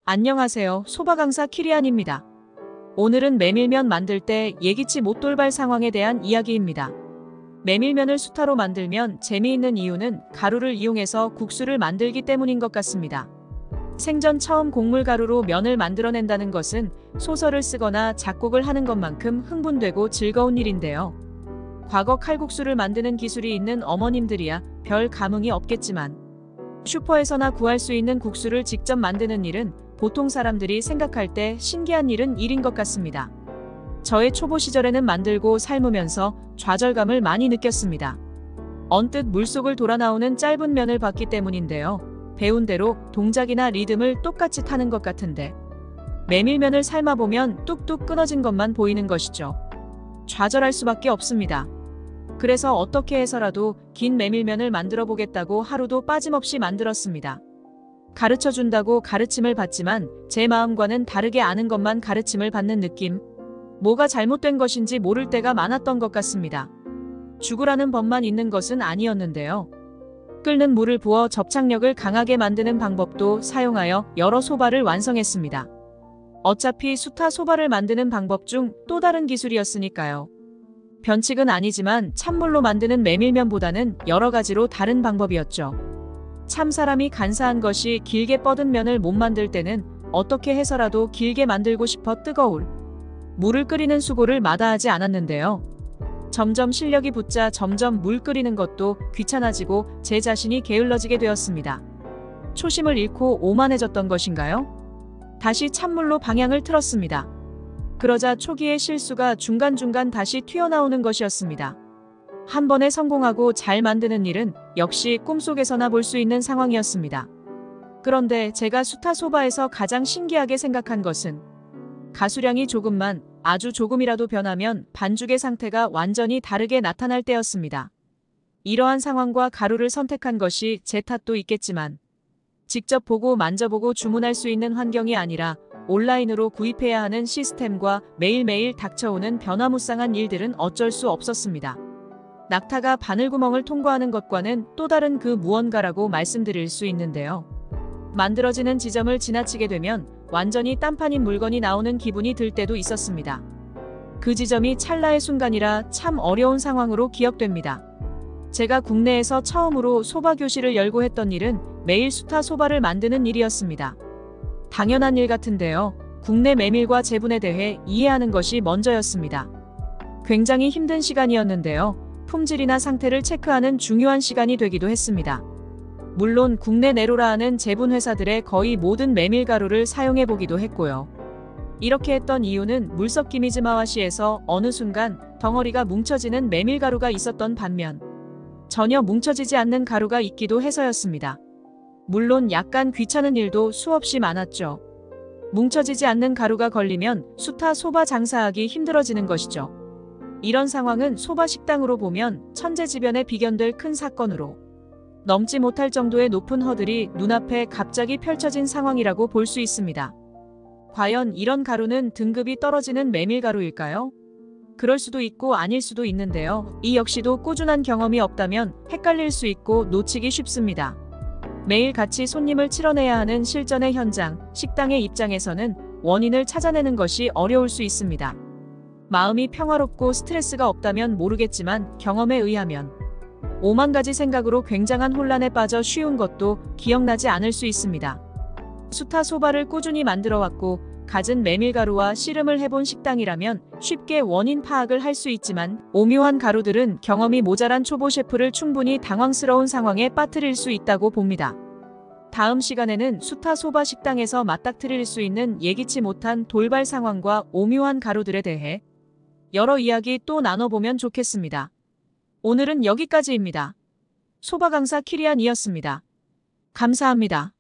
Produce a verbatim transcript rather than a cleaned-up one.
안녕하세요. 소바 강사 키리안입니다. 오늘은 메밀면 만들 때 예기치 못 돌발 상황에 대한 이야기입니다. 메밀면을 수타로 만들면 재미있는 이유는 가루를 이용해서 국수를 만들기 때문인 것 같습니다. 생전 처음 곡물 가루로 면을 만들어낸다는 것은 소설을 쓰거나 작곡을 하는 것만큼 흥분되고 즐거운 일인데요. 과거 칼국수를 만드는 기술이 있는 어머님들이야 별 감흥이 없겠지만 슈퍼에서나 구할 수 있는 국수를 직접 만드는 일은 보통 사람들이 생각할 때 신기한 일은 일인 것 같습니다. 저의 초보 시절에는 만들고 삶으면서 좌절감을 많이 느꼈습니다. 언뜻 물속을 돌아 나오는 짧은 면을 봤기 때문인데요. 배운 대로 동작이나 리듬을 똑같이 타는 것 같은데 메밀면을 삶아보면 뚝뚝 끊어진 것만 보이는 것이죠. 좌절할 수밖에 없습니다. 그래서 어떻게 해서라도 긴 메밀면을 만들어 보겠다고 하루도 빠짐없이 만들었습니다. 가르쳐준다고 가르침을 받지만 제 마음과는 다르게 아는 것만 가르침을 받는 느낌. 뭐가 잘못된 것인지 모를 때가 많았던 것 같습니다. 죽으라는 법만 있는 것은 아니었는데요. 끓는 물을 부어 접착력을 강하게 만드는 방법도 사용하여 여러 소바를 완성했습니다. 어차피 수타 소바를 만드는 방법 중 또 다른 기술이었으니까요. 변칙은 아니지만 찬물로 만드는 메밀면보다는 여러 가지로 다른 방법이었죠. 참 사람이 간사한 것이 길게 뻗은 면을 못 만들 때는 어떻게 해서라도 길게 만들고 싶어 뜨거울 물을 끓이는 수고를 마다하지 않았는데요. 점점 실력이 붙자 점점 물 끓이는 것도 귀찮아지고 제 자신이 게을러지게 되었습니다. 초심을 잃고 오만해졌던 것인가요? 다시 찬물로 방향을 틀었습니다. 그러자 초기의 실수가 중간중간 다시 튀어나오는 것이었습니다. 한 번에 성공하고 잘 만드는 일은 역시 꿈속에서나 볼 수 있는 상황이었습니다. 그런데 제가 수타 소바에서 가장 신기하게 생각한 것은 가수량이 조금만, 아주 조금이라도 변하면 반죽의 상태가 완전히 다르게 나타날 때였습니다. 이러한 상황과 가루를 선택한 것이 제 탓도 있겠지만 직접 보고 만져보고 주문할 수 있는 환경이 아니라 온라인으로 구입해야 하는 시스템과 매일매일 닥쳐오는 변화무쌍한 일들은 어쩔 수 없었습니다. 낙타가 바늘구멍을 통과하는 것과는 또 다른 그 무언가라고 말씀드릴 수 있는데요. 만들어지는 지점을 지나치게 되면 완전히 딴판인 물건이 나오는 기분이 들 때도 있었습니다. 그 지점이 찰나의 순간이라 참 어려운 상황으로 기억됩니다. 제가 국내에서 처음으로 소바 교실을 열고 했던 일은 매일 수타 소바를 만드는 일이었습니다. 당연한 일 같은데요. 국내 메밀과 제분에 대해 이해하는 것이 먼저였습니다. 굉장히 힘든 시간이었는데요. 품질이나 상태를 체크하는 중요한 시간이 되기도 했습니다. 물론 국내 내로라 하는 제분 회사들의 거의 모든 메밀가루를 사용해 보기도 했고요. 이렇게 했던 이유는 물섞기 미즈마와시에서 어느 순간 덩어리가 뭉쳐지는 메밀가루가 있었던 반면 전혀 뭉쳐지지 않는 가루가 있기도 해서였습니다. 물론 약간 귀찮은 일도 수없이 많았죠. 뭉쳐지지 않는 가루가 걸리면 수타 소바 장사하기 힘들어지는 것이죠. 이런 상황은 소바 식당으로 보면 천재지변에 비견될 큰 사건으로 넘지 못할 정도의 높은 허들이 눈앞에 갑자기 펼쳐진 상황이라고 볼 수 있습니다. 과연 이런 가루는 등급이 떨어지는 메밀가루일까요? 그럴 수도 있고 아닐 수도 있는데요. 이 역시도 꾸준한 경험이 없다면 헷갈릴 수 있고 놓치기 쉽습니다. 매일 같이 손님을 치러내야 하는 실전의 현장, 식당의 입장에서는 원인을 찾아내는 것이 어려울 수 있습니다. 마음이 평화롭고 스트레스가 없다면 모르겠지만 경험에 의하면 오만 가지 생각으로 굉장한 혼란에 빠져 쉬운 것도 기억나지 않을 수 있습니다. 수타 소바를 꾸준히 만들어왔고 갖은 메밀가루와 씨름을 해본 식당이라면 쉽게 원인 파악을 할 수 있지만 오묘한 가루들은 경험이 모자란 초보 셰프를 충분히 당황스러운 상황에 빠뜨릴 수 있다고 봅니다. 다음 시간에는 수타 소바 식당에서 맞닥뜨릴 수 있는 예기치 못한 돌발 상황과 오묘한 가루들에 대해 여러 이야기 또 나눠보면 좋겠습니다. 오늘은 여기까지입니다. 소바 강사 키리안이었습니다. 감사합니다.